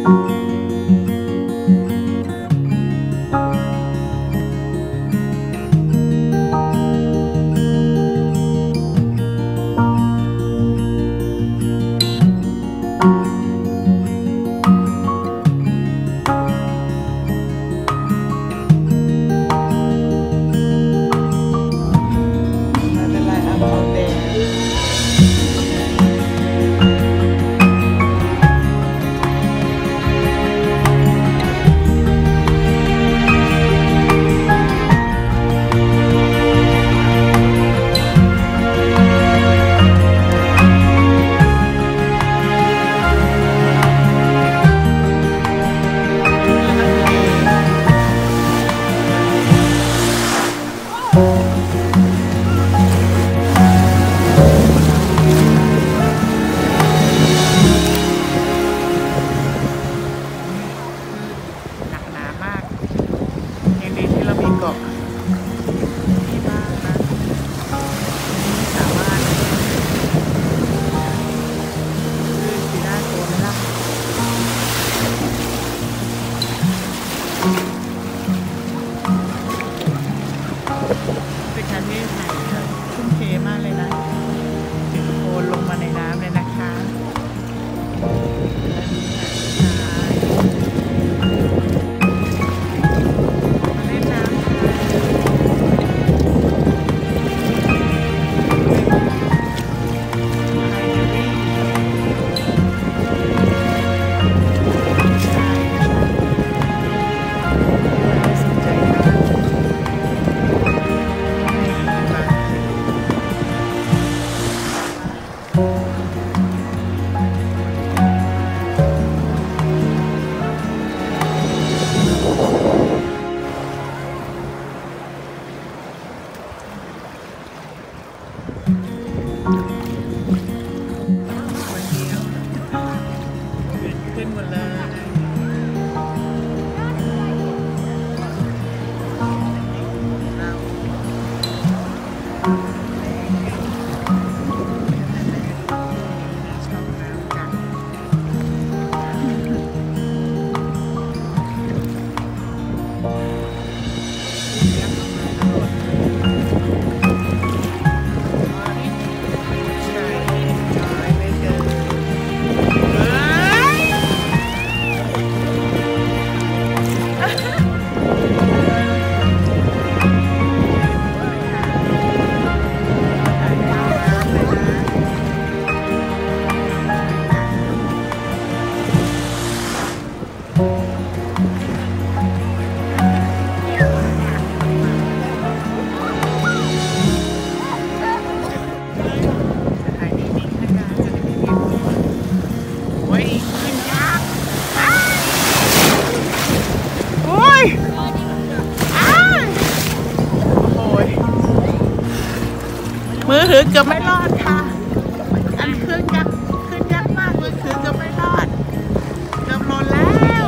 มือถือเกือบไม่รอดค่ะอันขึ้นยักษ์มากมือถือเกือบไม่รอดเกือบหล่นแล้ว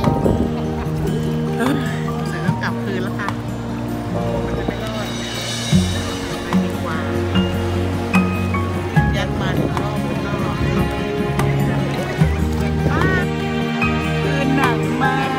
เสร็จแล้วกลับคืนแล้วค่ะมันจะไม่รอดไปดีกว่ายัดมันรอบก็คืนหนักมาก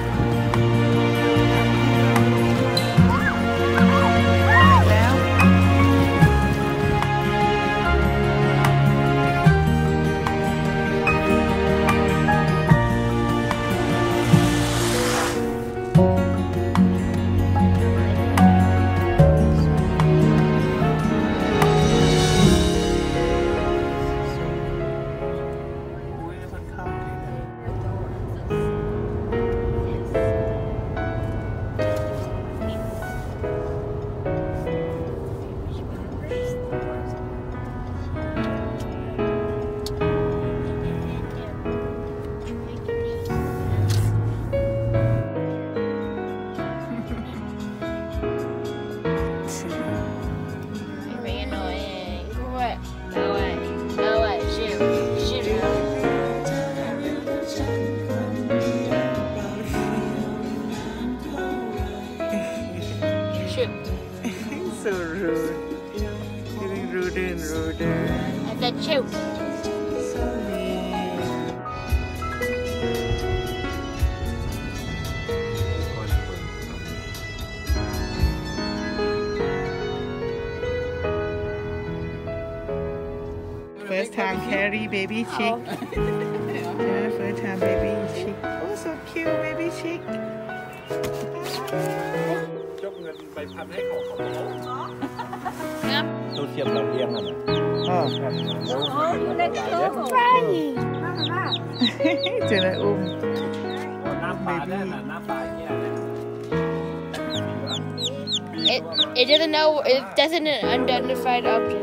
So rude. Getting ruder and ruder. And the chip. So mean. างแครี่เบบี้ชิคfirst time baby chick oh so cute baby chick ยกเงินไปพันให้เขางับตู้เทียมเราเลี้ยงอ่ะนะเจอเลยอุ้มน้ำปลาเนี่ยนะน้ำปลาเนี่ย It doesn't know. It doesn't unidentified object.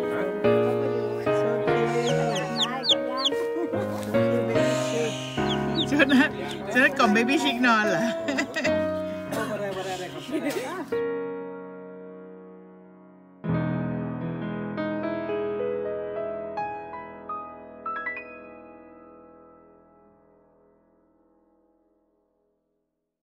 เจอนะกล่อมเบบี้ชิกนอนเหรอ